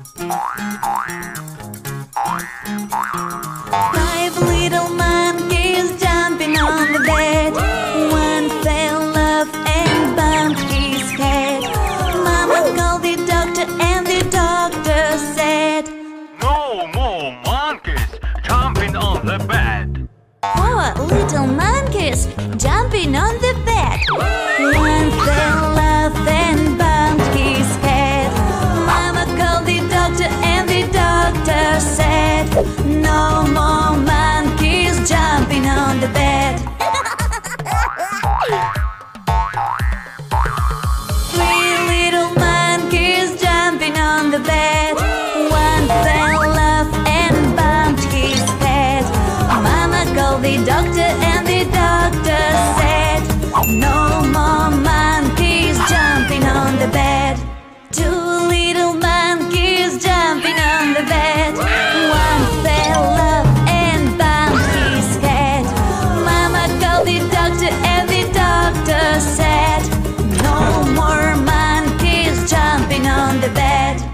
Five little monkeys jumping on the bed. One fell off and bumped his head. Mama called the doctor and the doctor said, "No more monkeys jumping on the bed." "Four little monkeys jumping on the bed. One fell off and bumped his head. Mama called the doctor and the doctor said, no more monkeys jumping on the bed." Three little monkeys jumping on the bed. One fell off and bumped his head. Mama called the doctor and the doctor said, no more monkeys jumping on the bed. Two little monkeys jumping on the bed. One fell off and bumped his head. Mama called the doctor and the doctor said, no more monkeys jumping on the bed.